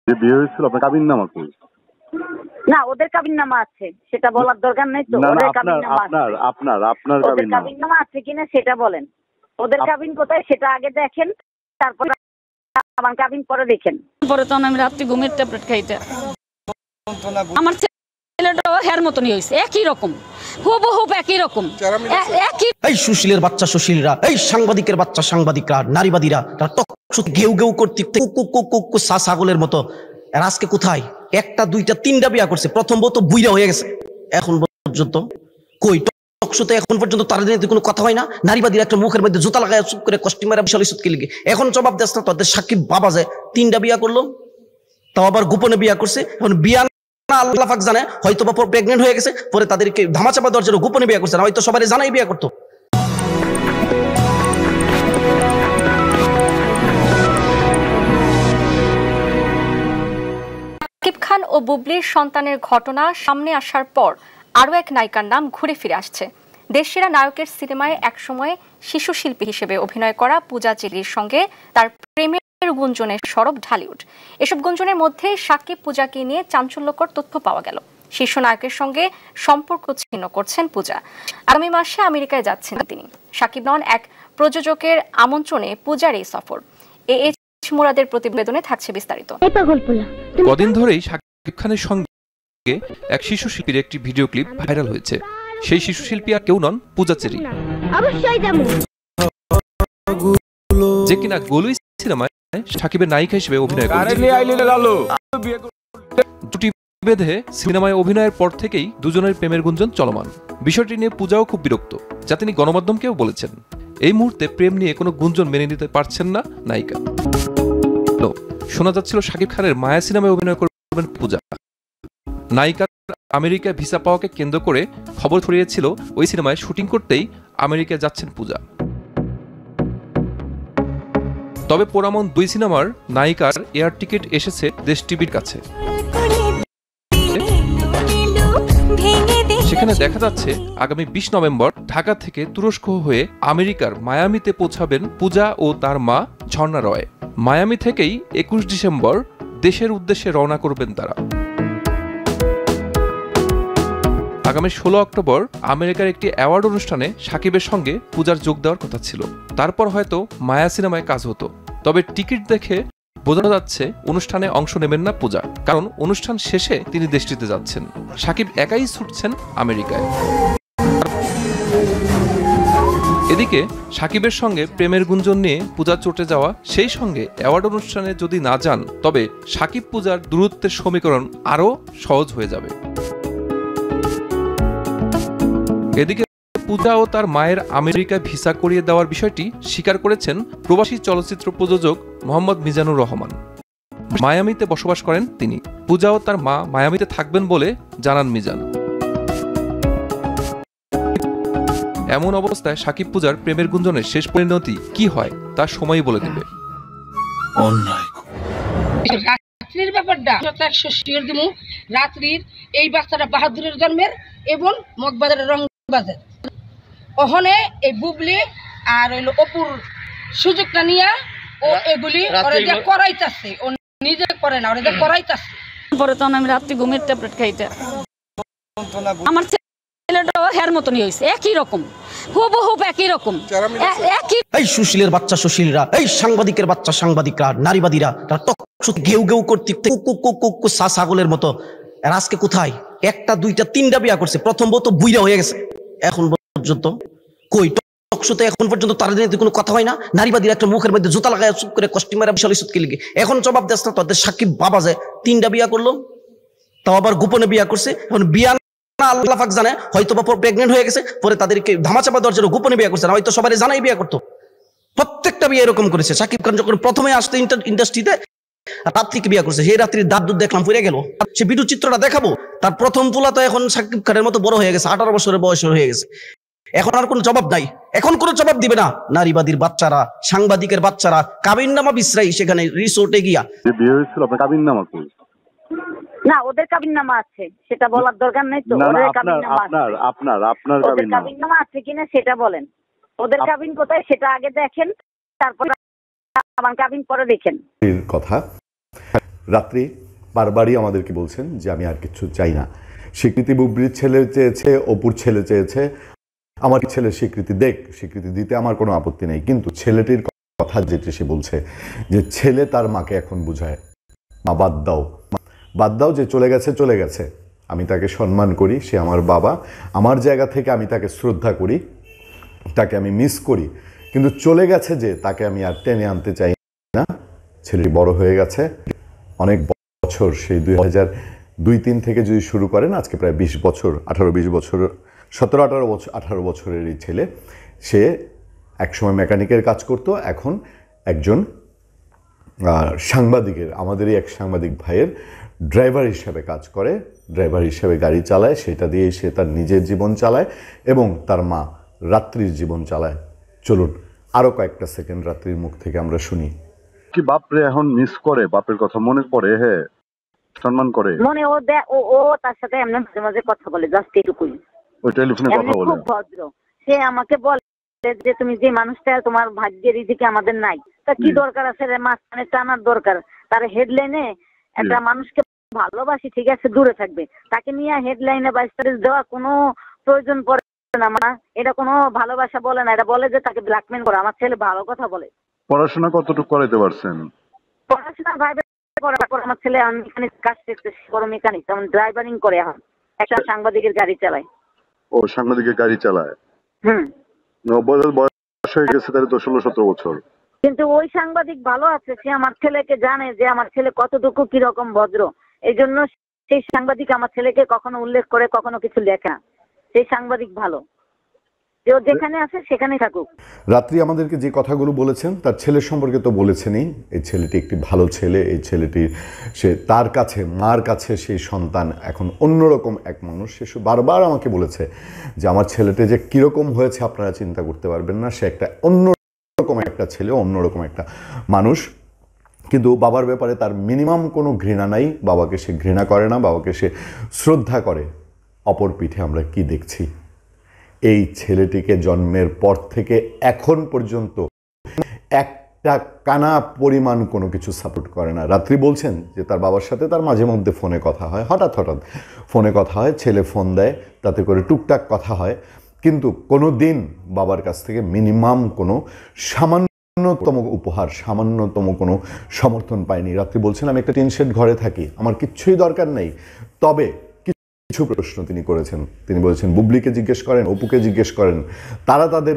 বিয়ে হয়েছিল আপনার কাবিননামা কই? না, ওদের কাবিননামা আছে, সেটা বলার দরকার নেই তো। ওদের কাবিননামা আছে, আপনার ওদের কাবিননামা আছে কিনা সেটা বলেন। ওদের কাবিন কোথায় সেটা আগে দেখেন, তারপর আমার কাবিন পরে দেখেন। পরে তখন আমি রাত্রি ঘুমের ট্যাবলেট খাইতে, আমার ছেলেটাও হের মতনই হয়েছে, একই রকম, হুবহুব একই রকম। এই সুশীলের বাচ্চা সুশীলরা, এই সাংবাদিকের বাচ্চা সাংবাদিকরা, নারীবাদীরা, তারা টকশো ঘেউ ঘেউ করতে ছাগলের মতো। আর আজকে কোথায় একটা দুইটা তিনটা বিয়া করছে, প্রথম বউ তো বুইরা হয়ে গেছে, এখন পর্যন্ত কই টকশোতে এখন পর্যন্ত তার নিয়ে কোনো কথা হয় না? নারীবাদীরা একটা মুখের মধ্যে জুতা লাগায় চুপ করে কষ্টি মারা বিশাল ইস্যুতকে লিগে এখন জবাব দেশ না। তাদের সাকিব বাবা যায় তিনটা বিয়া করলো, তাও আবার গোপনে বিয়া করছে। এখন বিয়া আল্লাহ পাক জানে, হয়তো বা প্রেগনেন্ট হয়ে গেছে, পরে তাদেরকে ধামাচাপা দেওয়ার জন্য গোপনে বিয়ে করছে না, হয়তো সবাই জানাই বিয়ে করতো। শাকিব খান ও বুবলির সন্তানের ঘটনা সামনে আসার পর আরও এক নায়িকার নাম ঘুরে ফিরে আসছে। দেশসেরা নায়কের সিনেমায় একসময় শিশু শিল্পী হিসেবে অভিনয় করা পূজা চেরির সঙ্গে তার প্রেমের গুঞ্জনের সরব ঢালিউড। এসব গুঞ্জনের মধ্যে শাকিব পূজাকে নিয়ে চাঞ্চল্যকর তথ্য পাওয়া গেল। শীর্ষ নায়কের সঙ্গে সম্পর্ক ছিন্ন করছেন পূজা। আগামী মাসে আমেরিকায় যাচ্ছেন তিনি। শাকিব নন এক প্রযোজকের আমন্ত্রণে পূজার এই সফর। মুরাদের প্রতিবেদনে থাকছে বিস্তারিত। কদিন ধরেই শাকিব খানের সঙ্গে এক শিশু শিল্পীর একটি ভিডিও ক্লিপ ভাইরাল হয়েছে। সেই শিশু শিল্পী আর কেউ নন পূজা চেরি, যে কিনা গোলুই সিনেমায় শাকিবের নায়িকা হিসেবে অভিনয় করেছে। দুটি বেঁধে সিনেমায় অভিনয়ের পর থেকেই দুজনের প্রেমের গুঞ্জন চলমান। বিষয়টি নিয়ে পূজাও খুব বিরক্ত, যা তিনি গণমাধ্যমকেও বলেছেন। এই মুহূর্তে প্রেম নিয়ে কোনো গুঞ্জন মেনে নিতে পারছেন না নায়িকা। শোনা যাচ্ছিল শাকিব খানের মায়া সিনেমায় অভিনয় করবেন পূজা। নায়িকার আমেরিকায় ভিসা পাওয়াকে কেন্দ্র করে খবর ছড়িয়েছিল ওই সিনেমায় শুটিং করতেই আমেরিকায় যাচ্ছেন পূজা। তবে পোড়ামন দুই সিনেমার নায়িকার এয়ার টিকিট এসেছে দেশ টিভির কাছে। সেখানে দেখা যাচ্ছে আগামী ২০ নভেম্বর ঢাকা থেকে তুরস্ক হয়ে আমেরিকার মায়ামিতে পৌঁছাবেন পূজা ও তার মা ঝর্ণা রয়। মায়ামি থেকেই ২১ ডিসেম্বর দেশের উদ্দেশ্যে রওনা করবেন তারা। আগামী ১৬ অক্টোবর আমেরিকার একটি অ্যাওয়ার্ড অনুষ্ঠানে শাকিবের সঙ্গে পূজার যোগ দেওয়ার কথা ছিল। তারপর হয়তো মায়া সিনেমায় কাজ হতো। তবে টিকিট দেখে বোঝা যাচ্ছে অনুষ্ঠানে অংশ নেবেন না পূজা, কারণ অনুষ্ঠান শেষে তিনি দেশটিতে যাচ্ছেন। শাকিব একাই ছুটছেন আমেরিকায়। এদিকে শাকিবের সঙ্গে প্রেমের গুঞ্জন নিয়ে পূজা চটে যাওয়া, সেই সঙ্গে অ্যাওয়ার্ড অনুষ্ঠানে যদি না যান তবে শাকিব পূজার দূরত্বের সমীকরণ আরও সহজ হয়ে যাবে। এদিকে পূজা ও তার মায়ের আমেরিকায় ভিসা করিয়ে দেওয়ার বিষয়টি স্বীকার করেছেন প্রবাসী চলচ্চিত্র প্রযোজক মোহাম্মদ মিজানুর রহমান। মায়ামিতে বসবাস করেন তিনি। পূজা ও তার মা মায়ামিতে থাকবেন বলে জানান মিজান। এমন অবস্থায় শাকিব পূজার প্রেমের গুঞ্জনের শেষ পরিণতি কি হয় তা সময়ই বলে দেবে। রাত্রির ব্যাপারটা ১০০ শিওর দিমু। রাত্রির এই বাচ্চাটা বাহাদুরের জন্মের এবং মগবাজারের রংবাজার ওখানে এই বুবলি আর হইলো অপুর সুযোগটা নিয়ে ও এগুলি ওরা করাইতাছে, ও নিজে করে না, ওরা করাইতাছে। পরে তখন আমি রাত্রি ঘুমের ট্যাবলেট খাইতে, আমার ছেলেটাও হের মতনই হয়েছে, একই রকম, হুবহুব একই রকম। এই সুশীলের বাচ্চা সুশীলরা, এই সাংবাদিকের বাচ্চা সাংবাদিকরা, নারীবাদীরা, তারা টকশো ঘেউ ঘেউ করতে ছাগলের মতো। আর আজকে কোথায় একটা দুইটা তিনটা বিয়া করছে, প্রথম বউ তো বুইরা হয়ে গেছে, এখন পর্যন্ত কই টকশোতে এখন পর্যন্ত তার নিয়ে কোনো কথা হয় না? নারীবাদীরা একটা মুখের মধ্যে জুতা লাগায় চুপ করে কষ্টি মারা বিশাল ইস্যুতকে লিগে এখন জবাব দেশ না। তাদের সাকিব বাবা যায় তিনটা বিয়া করলো, তাও আবার গোপনে বিয়া করছে। এখন বিয়া আল্লাহ পাক জানে, হয়তো বা প্রেগনেন্ট হয়ে গেছে, পরে তাদেরকে ধামাচাপা দেওয়ার জন্য গোপনে বিয়ে করছে না, হয়তো সবাই জানাই বিয়ে করতো। প্রত্যেকটা বিয়ে এরকম করেছে। শাকিব খান যখন প্রথমে আসতে ইন্ডাস্ট্রিতে রাত্রিকে বিয়ে করছে, সেই রাত্রির দাঁত দুধ দেখলাম পুড়ে গেল। সে ভিডিও চিত্রটা দেখাবো। তার প্রথম পোলা তো এখন শাকিব খানের মতো বড় হয়ে গেছে, ১৮ বছরের বয়স হয়ে গেছে। এখন আর কোনো জবাব নাই, এখন কোনো জবাব দিবে না। নারীবাদীর বাচ্চারা, সাংবাদিকের বাচ্চারা কাবিননামা বিশ্রাই সেখানে রিসোর্টে গিয়া। বিয়ে হয়েছিল আপনার কাবিননামা কই? না, ওদের কাবিননামা আছে, সেটা বলার দরকার নেই তো। ওদের কাবিননামা আছে, ওদের কাবিননামা আছে কিনা সেটা বলেন। ওদের কাবিন কোথায় সেটা আগে দেখেন, তারপর আমার কাবিন পরে দেখেন। কথা রাত্রি বারবারই আমাদেরকে বলছেন যে আমি আর কিছু চাই না। স্বীকৃতি বুবলির ছেলে চেয়েছে, অপুর ছেলে চেয়েছে, আমার ছেলে স্বীকৃতি দেখ, স্বীকৃতি দিতে আমার কোনো আপত্তি নেই। কিন্তু ছেলেটির কথা যেটি সে বলছে যে ছেলে তার মাকে এখন বুঝায়, মা বাদ দাও, বাদ দাও, যে চলে গেছে চলে গেছে, আমি তাকে সম্মান করি, সে আমার বাবা, আমার জায়গা থেকে আমি তাকে শ্রদ্ধা করি, তাকে আমি মিস করি, কিন্তু চলে গেছে যে তাকে আমি আর টেনে আনতে চাই না। ছেলেটি বড় হয়ে গেছে, অনেক বছর, সেই 2002-03 থেকে যদি শুরু করেন আজকে প্রায় 20 বছর, 18-20 বছর, 17-18 বছরের এই ছেলে। সে একসময় মেকানিকের কাজ করত, এখন একজন সাংবাদিকের, আমাদেরই এক সাংবাদিক ভাইয়ের ড্রাইভার হিসেবে কাজ করে, ড্রাইভার হিসেবে গাড়ি চালায়, সেটা দিয়েই সে তার নিজের জীবন চালায় এবং তার মা রাত্রির জীবন চালায়। চলুন আরও কয়েকটা সেকেন্ড রাত্রির মুখ থেকে আমরা শুনি। কি বাপরে এখন মিস করে, বাপের কথা মনে পড়ে, হ্যাঁ সম্মান করে মনে ও তার সাথে এমনি মাঝে মাঝে কথা বলে, জাস্ট এটুকুই, ওই টেলিফোনে কথা বলে। খুব ভদ্র। সে আমাকে বলে যে তুমি যে মানুষটা তোমার ভাগ্যের দিকে আমাদের নাই, তা কি দরকার আছে রে মাঝখানে টানার দরকার? তার হেডলাইনে একটা মানুষকে ভালোবাসি, ঠিক আছে দূরে থাকবে, তাকে নিয়ে হেডলাইনে 22 তারিখ দেওয়া কোনো প্রয়োজন পড়ে না। মা এটা কোনো ভালোবাসা বলে না, এটা বলে যে তাকে ব্ল্যাকমেল করে। আমার ছেলে ভালো কথা বলে। পড়াশোনা কতটুকু করাইতে পারছেন? পড়াশোনা ভাইবে আমার ছেলে মেকানিক কাজ করতে, বড় মেকানিক, যেমন ড্রাইভারিং করে, এখন একটা সাংবাদিকের গাড়ি চালায়। ও সাংবাদিকের গাড়ি চালায়? বয়স হয়ে গেছে তাহলে তো 16-17 বছর। কিন্তু ওই সাংবাদিক ভালো আছে, সে আমার ছেলেকে জানে যে আমার ছেলে কতটুকু কিরকম ভদ্র, এই জন্য সেই সাংবাদিক আমার ছেলেকে কখনো উল্লেখ করে, কখনো কিছু লেখা। সেই সাংবাদিক ভালো, যে যেখানে আছে সেখানেই থাকুক। রাত্রি আমাদেরকে যে কথাগুলো বলেছেন তার ছেলের সম্পর্কে তো বলেছেনই। এই ছেলেটি একটি ভালো ছেলে, এই ছেলেটি সে তার কাছে, মার কাছে সেই সন্তান এখন অন্যরকম এক মানুষ। সে বারবার আমাকে বলেছে যে আমার ছেলেটি যে কীরকম হয়েছে আপনারা চিন্তা করতে পারবেন না, সে একটা অন্যরকম একটা ছেলে, অন্যরকম একটা মানুষ। কিন্তু বাবার ব্যাপারে তার মিনিমাম কোনো ঘৃণা নাই, বাবাকে সে ঘৃণা করে না, বাবাকে সে শ্রদ্ধা করে। অপর পিঠে আমরা কি দেখছি? এই ছেলেটিকে জন্মের পর থেকে এখন পর্যন্ত একটা কানা পরিমাণ কোনো কিছু সাপোর্ট করে না। রাত্রি বলছেন যে তার বাবার সাথে তার মাঝে মধ্যে ফোনে কথা হয়, হঠাৎ ফোনে কথা হয়, ছেলে ফোন দেয়, তাতে করে টুকটাক কথা হয়, কিন্তু কোনো দিন বাবার কাছ থেকে মিনিমাম কোনো সামান্যতম উপহার, সামান্যতম কোনো সমর্থন পায়নি। রাত্রি বলছেন আমি একটা টিন শেড ঘরে থাকি, আমার কিচ্ছুই দরকার নেই, তবে কিছু প্রশ্ন তিনি করেছেন। তিনি বলেছেন বুবলিকে জিজ্ঞেস করেন, অপুকে জিজ্ঞেস করেন, তারা তাদের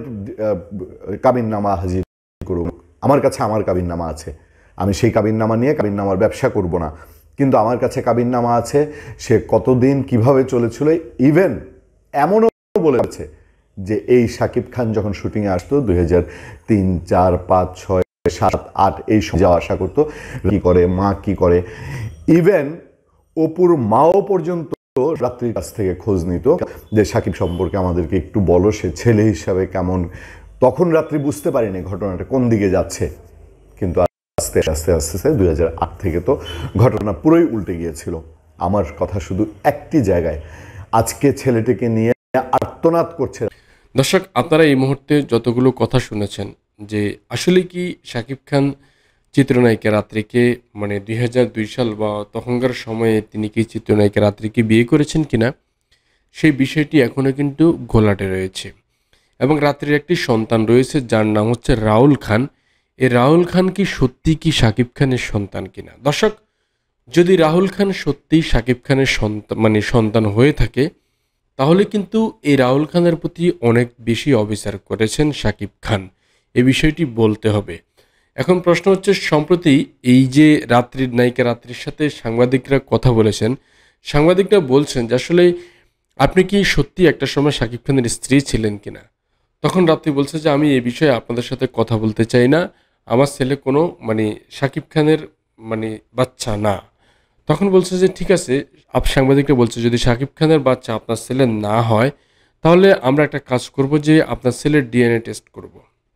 কাবিননামা হাজির করুক, আমার কাছে আমার কাবিননামা আছে, আমি সেই কাবিননামা নিয়ে কাবিননামার ব্যবসা করব না, কিন্তু আমার কাছে কাবিননামা আছে সে কতদিন কিভাবে চলেছিল। ইভেন এমনও বলেছে যে এই শাকিব খান যখন শুটিংয়ে আসতো 2003, 4, 5, 6, 7, 8 এই সময় যাওয়া আসা করতো, কি করে মা কি করে, ইভেন অপুর মাও পর্যন্ত রাত্রির কাছ থেকে খোঁজ নিত যে শাকিব সম্পর্কে আমাদেরকে একটু বলো, সে ছেলে হিসাবে কেমন। তখন রাত্রি বুঝতে পারিনি ঘটনাটা কোন দিকে যাচ্ছে, কিন্তু আস্তে আস্তে আস্তে আস্তে 2008 থেকে তো ঘটনা পুরোই উল্টে গিয়েছিল। আমার কথা শুধু একটি জায়গায়, আজকে ছেলেটিকে নিয়ে আর্তনাদ করছে। দর্শক, আপনারা এই মুহূর্তে যতগুলো কথা শুনেছেন যে আসলে কি শাকিব খান চিত্রনায়িকা রাত্রিকে, মানে 2002 সাল বা তখনকার সময়ে তিনি কি চিত্রনায়িকা রাত্রিকে বিয়ে করেছেন কিনা, সেই বিষয়টি এখনও কিন্তু ঘোলাটে রয়েছে। এবং রাত্রির একটি সন্তান রয়েছে যার নাম হচ্ছে রাহুল খান। এই রাহুল খান কি সত্যি কি শাকিব খানের সন্তান কিনা? দর্শক, যদি রাহুল খান সত্যিই শাকিব খানের সন্তান হয়ে থাকে, তাহলে কিন্তু এই রাহুল খানের প্রতি অনেক বেশি অবিচার করেছেন শাকিব খান, এই বিষয়টি বলতে হবে। এখন প্রশ্ন হচ্ছে, সম্প্রতি এই যে রাত্রির নায়িকা রাত্রির সাথে সাংবাদিকরা কথা বলেছেন, সাংবাদিকরা বলছেন যে আসলে আপনি কি সত্যি একটা সময় শাকিব খানের স্ত্রী ছিলেন কিনা? তখন রাত্রি বলছে যে আমি এই বিষয়ে আপনাদের সাথে কথা বলতে চাই না, আমার ছেলে কোনো শাকিব খানের বাচ্চা না। তখন বলছে যে ঠিক আছে, সাংবাদিকরা বলছে যদি শাকিব খানের বাচ্চা আপনার ছেলে না হয়, তাহলে আমরা একটা কাজ করব যে আপনার ছেলের ডিএনএ টেস্ট করব।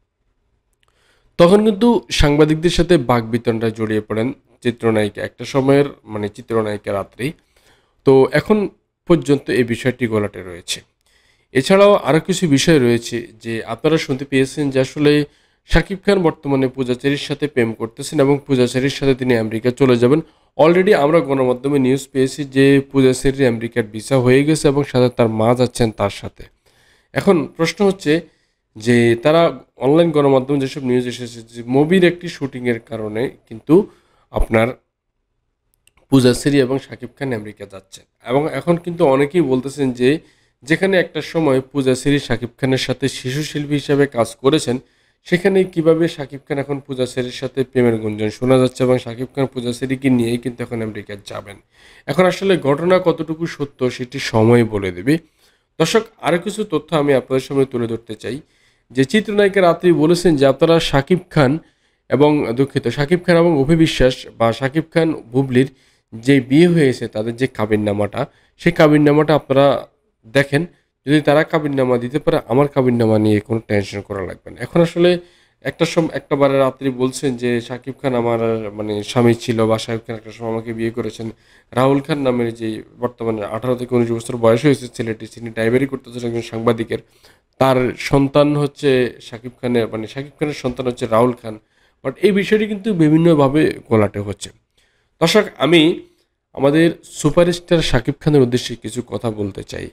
তখন কিন্তু সাংবাদিকদের সাথে বাকবিতণ্ডায় জড়িয়ে পড়েন চিত্রনায়িকা, একটা সময়ের চিত্রনায়িকা রাত্রি। তো এখন পর্যন্ত এই বিষয়টি গোলাটে রয়েছে। এছাড়াও আরও কিছু বিষয় রয়েছে যে আপনারা শুনতে পেয়েছেন যে আসলে শাকিব খান বর্তমানে পূজাচেরির সাথে প্রেম করতেছেন এবং পূজাচেরির সাথে তিনি আমেরিকা চলে যাবেন। অলরেডি আমরা গণমাধ্যমে নিউজ পেয়েছি যে পূজাচেরি আমেরিকার ভিসা হয়ে গেছে এবং সাথে তার মা যাচ্ছেন তার সাথে। এখন প্রশ্ন হচ্ছে যে তারা অনলাইন গণমাধ্যমে যেসব নিউজ এসেছে যে মুভির একটি শুটিংয়ের কারণে কিন্তু আপনার পূজাচেরি এবং শাকিব খান আমেরিকা যাচ্ছেন, এবং এখন কিন্তু অনেকেই বলতেছেন যে যেখানে একটা সময় পূজাচেরি শাকিব খানের সাথে শিশু শিল্পী হিসেবে কাজ করেছেন, সেখানে কিভাবে শাকিব খান এখন পূজাচেরির সাথে প্রেমের গুঞ্জন শোনা যাচ্ছে এবং শাকিব খান পূজাচেরিকে নিয়েই কিন্তু এখন আমেরিকা যাবেন। এখন আসলে ঘটনা কতটুকু সত্য সেটি সময় বলে দেবে। দর্শক, আরও কিছু তথ্য আমি আপনাদের সামনে তুলে ধরতে চাই যে চিত্রনায়িকা রাত্রি বলেছেন যে আপনারা শাকিব খান এবং শাকিব খান এবং অভি বিশ্বাস বা শাকিব খান বুবলির যে বিয়ে হয়েছে তাদের যে কাবিননামাটা, সেই কাবিননামাটা আপনারা দেখেন। যদি তারা কাবিননামা দিতে পারে, আমার কাবিননামা নিয়ে কোনো টেনশন করা লাগবে না। এখন আসলে একটাবারে রাত্রি বলছেন যে শাকিব খান আমার মানে স্বামী ছিল বা শাকিব খান একটা সময় আমাকে বিয়ে করেছেন। রাহুল খান নামের যে বর্তমানে 18 থেকে 19 বছর বয়স হয়েছে ছেলেটি, তিনি ড্রাইভারি করতেছেন একজন সাংবাদিকের, তার সন্তান হচ্ছে শাকিব খানের, মানে শাকিব খানের সন্তান হচ্ছে রাহুল খান। বাট এই বিষয়টি কিন্তু বিভিন্নভাবে গোলাটে হচ্ছে। দর্শক, আমি আমাদের সুপারস্টার শাকিব খানের উদ্দেশ্যে কিছু কথা বলতে চাই।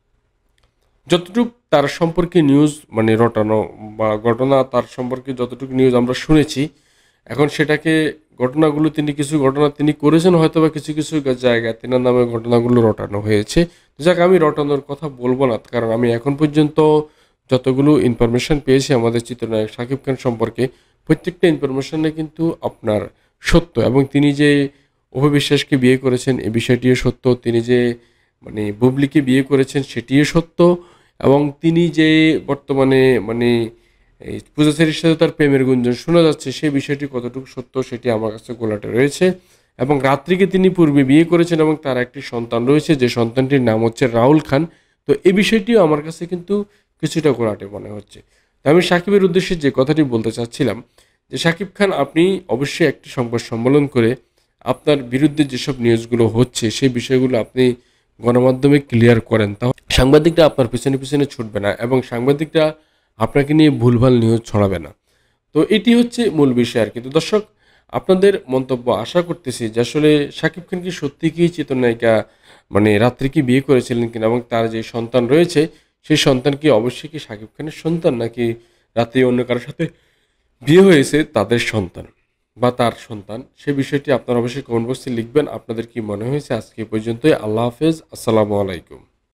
যতটুকু তার সম্পর্কে নিউজ মানে রটানো বা ঘটনা, তার সম্পর্কে যতটুকু নিউজ আমরা শুনেছি, এখন সেটাকে ঘটনাগুলো কিছু ঘটনা তিনি করেছেন হয়তো বা কিছু কিছু জায়গায় তেনার নামে ঘটনাগুলো রটানো হয়েছে। যাক, আমি রটানোর কথা বলবো না, কারণ আমি এখন পর্যন্ত যতগুলো ইনফরমেশন পেয়েছি আমাদের চিত্রনায়ক শাকিব খান সম্পর্কে, প্রত্যেকটা ইনফরমেশনে কিন্তু আপনার সত্য। এবং তিনি যে অভিবিশ্বাসকে বিয়ে করেছেন এই বিষয়টিও সত্য, তিনি যে মানে বুবলিকে বিয়ে করেছেন সেটিও সত্য, এবং তিনি যে বর্তমানে মানে এই পূজাচেরির সাথে তার প্রেমের গুঞ্জন শোনা যাচ্ছে সেই বিষয়টি কতটুকু সত্য সেটি আমার কাছে গোলাটে রয়েছে। এবং রাত্রিকে তিনি পূর্বে বিয়ে করেছেন এবং তার একটি সন্তান রয়েছে, যে সন্তানটির নাম হচ্ছে রাহুল খান। তো এই বিষয়টিও আমার কাছে কিন্তু কিছুটা গোলাটে মনে হচ্ছে। তো আমি শাকিবের উদ্দেশ্যে যে কথাটি বলতে চাচ্ছিলাম যে শাকিব খান, আপনি অবশ্যই একটি সংবাদ সম্মেলন করে আপনার বিরুদ্ধে যেসব নিউজগুলো হচ্ছে সেই বিষয়গুলো আপনি গণমাধ্যমে ক্লিয়ার করেন, তাহলে সাংবাদিকরা আপনার পিছনে পিছনে ছুটবে না এবং সাংবাদিকরা আপনাকে নিয়ে ভুলভাল নিউজ ছড়াবে না। তো এটি হচ্ছে মূল বিষয় আর কি। তো দর্শক, আপনাদের মন্তব্য আশা করতেছি যে আসলে শাকিব খান কি সত্যি কি চিত্রনায়িকা মানে রাত্রিকে বিয়ে করেছিলেন কিনা, এবং তার যে সন্তান রয়েছে সেই সন্তান কি অবশ্যই কি শাকিব খানের সন্তান, নাকি রাত্রি অন্য কারোর সাথে বিয়ে হয়েছে তাদের সন্তান বা তার সন্তান, সেই বিষয়টি আপনারা অবশ্যই কমেন্ট বক্সে লিখবেন। আপনাদের কি মনে হয়েছে? আজকে পর্যন্তই। আল্লাহ হাফেজ, আসসালামু আলাইকুম।